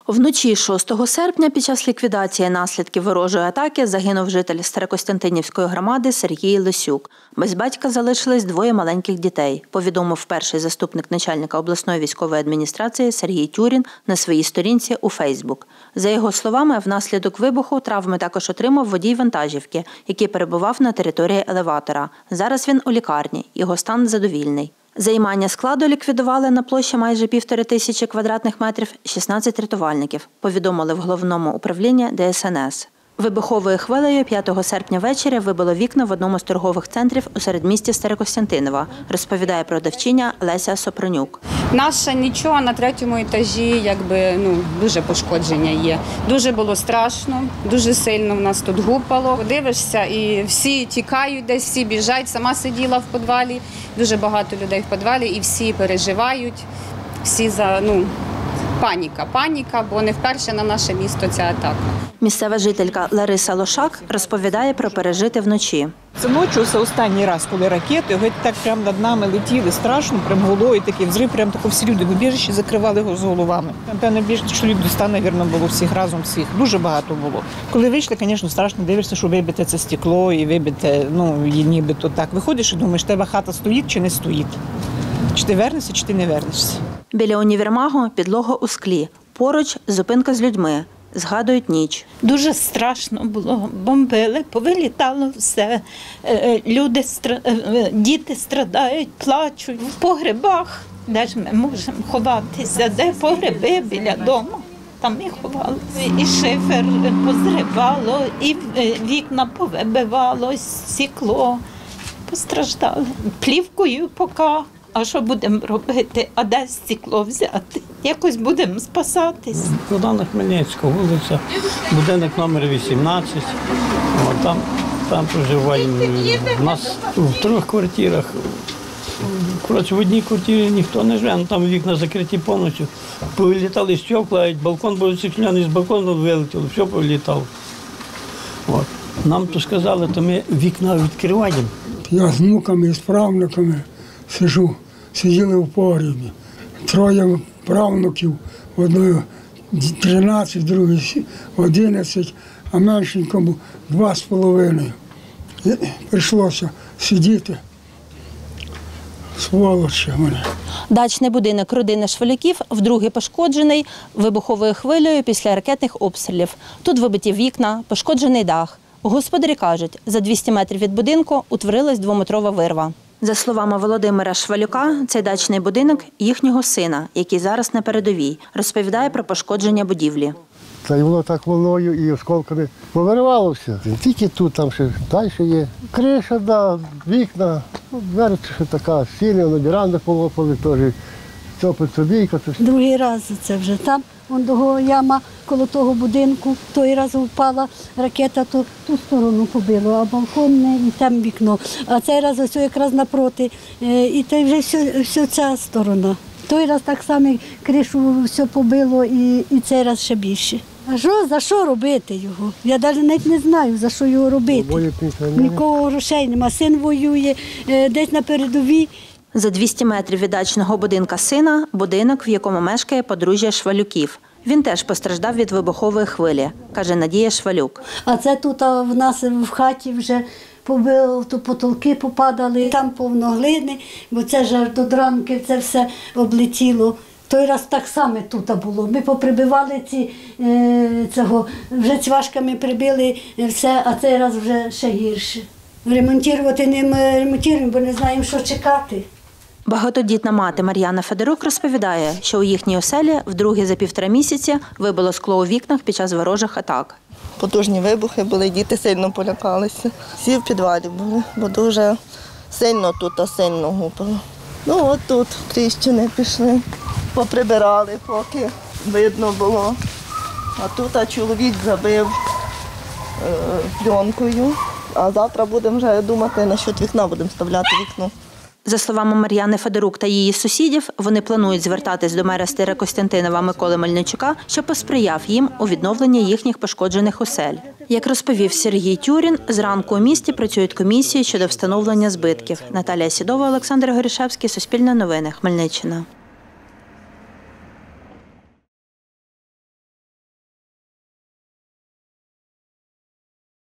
Вночі 6 серпня під час ліквідації наслідків ворожої атаки загинув житель Старокостянтинівської громади Сергій Лисюк. Без батька залишились двоє маленьких дітей, повідомив перший заступник начальника обласної військової адміністрації Сергій Тюрін на своїй сторінці у Фейсбук. За його словами, внаслідок вибуху травми також отримав водій вантажівки, який перебував на території елеватора. Зараз він у лікарні, його стан задовільний. Займання складу ліквідували на площі майже 1500 квадратних метрів 16 рятувальників, повідомили в головному управлінні ДСНС. Вибуховою хвилею 5 серпня ввечері вибило вікна в одному з торгових центрів у середмісті Старокостянтинова, розповідає продавчиня Леся Сопронюк. Наша нічого, на 3-му етажі дуже пошкодження є. Дуже було страшно, дуже сильно в нас тут гупало. Дивишся і всі тікають десь, всі біжать. Сама сиділа в підвалі, дуже багато людей в підвалі і всі переживають, всі Паніка, бо не вперше на наше місто ця атака. Місцева жителька Лариса Лошак розповідає про пережити вночі. Це ночі, це останній раз, коли ракети, геть так прямо над нами летіли, страшно, прям головою такий взрив, прямо тако всі люди в убіжищі закривали його з головами. Напевно, більше чоловік до 100, мабуть, було всіх разом, дуже багато було. Коли вийшли, звісно, страшно, дивишся, що вибите це стекло і вибите, нібито так. Виходиш і думаєш, тебе хата стоїть чи не стоїть. Чи ти вернешся, чи ти не вернешся. Біля універмагу підлога у склі. Поруч зупинка з людьми. Згадують ніч. Дуже страшно було. Бомбили, повилітало все. Діти страдають, плачуть. В погребах, де ж ми можемо ховатися, де погреби біля дому. Там і ховалися. І шифер позривало, і вікна повибивало, стекло. Постраждали. Плівкою поки. А що будемо робити? А де стекло взяти? Якось будемо спасатись. Богдана Хмельницького, вулиця, будинок номер 18. Там проживаємо. У нас в 3 квартирах. Коротше, в одній квартирі ніхто не живе, там вікна закриті повністю. Повилітали стекла, балкон був зачекляний, з балкону вилетіло, все повилітало. Нам то сказали, то ми вікна відкриваємо. Я з внуками, з правнуками сиділи в погребі. 3 правнуків, одної 13, другої 11, а меншенькому 2,5. Прийшлося сидіти. Сволочі мене. Дачний будинок родини Швалюків вдруге пошкоджений вибуховою хвилею після ракетних обстрілів. Тут вибиті вікна, пошкоджений дах. Господарі кажуть, за 200 метрів від будинку утворилась 2-метрова вирва. За словами Володимира Швалюка, цей дачний будинок – їхнього сина, який зараз на передовій, розповідає про пошкодження будівлі. Та й воно так волною і осколками повиривало все. Тільки тут, там ще далі є. Криша, вікна, двері ще така, стіни, віранда полопали теж. Цопиця-бійка. Другий раз це вже там, вон яма коло того будинку. Той раз впала ракета, то ту сторону побило, а балкон не, і там вікно. А цей раз ось якраз напроти, і то вже все ця сторона. Той раз так само кришу все побило і цей раз ще більше. А за що робити його? Я навіть не знаю, за що його робити. Нікого грошей нема, син воює, десь на передовій. За 200 метрів від дачного будинка сина – будинок, в якому мешкає подружжя Швалюків. Він теж постраждав від вибухової хвилі, каже Надія Швалюк. А це тут в нас в хаті вже побило, то потолки попадали, там повно глини, бо це ж до дранки це все облетіло. Той раз так само тут було. Ми поприбивали вже цвяшками прибили все, а цей раз вже ще гірше. Ремонтувати не ремонтуємо, бо не знаємо, що чекати. Багатодітна мати Мар'яна Федорук розповідає, що у їхній оселі вдруге за 1,5 місяці вибило скло у вікнах під час ворожих атак. Потужні вибухи були, діти сильно полякалися. Всі в підвалі були, бо дуже сильно гупало. От тут тріщини пішли, поприбирали, поки видно було. А тут чоловік забив пленкою, а завтра будемо вже думати, насчет вікна будемо вставляти вікно. За словами Мар'яни Федорук та її сусідів, вони планують звертатись до мера Старокостянтинова Миколи Мельничука, щоб посприяв їм у відновленні їхніх пошкоджених осель. Як розповів Сергій Тюрін, зранку у місті працюють комісії щодо встановлення збитків. Наталія Сідова, Олександр Горішевський, Суспільне новини, Хмельниччина.